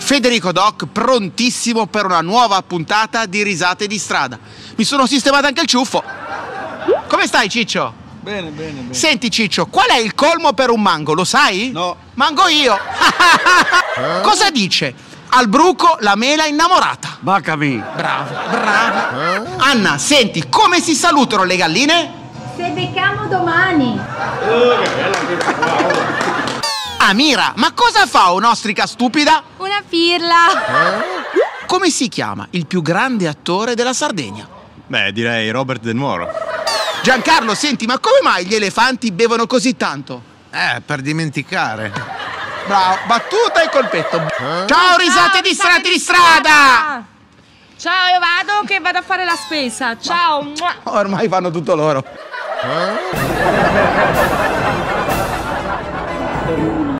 Federico Doc, prontissimo per una nuova puntata di Risate di Strada. Mi sono sistemato anche il ciuffo. Come stai, Ciccio? Bene, bene, bene. Senti, Ciccio, qual è il colmo per un mango? Lo sai? No. Mango io. Cosa dice? Al bruco la mela innamorata. Baccami. Bravo, bravo. Anna, senti, come si salutano le galline? Se becchiamo domani. Amira, ma cosa fa un'ostrica stupida? Una pirla. Come si chiama il più grande attore della Sardegna? Beh, direi Robert De Niro. Giancarlo, senti, ma come mai gli elefanti bevono così tanto? Per dimenticare. Bravo, battuta e colpetto. Ciao, risate di strada! Ciao, io vado che vado a fare la spesa. Ciao. Ormai fanno tutto loro.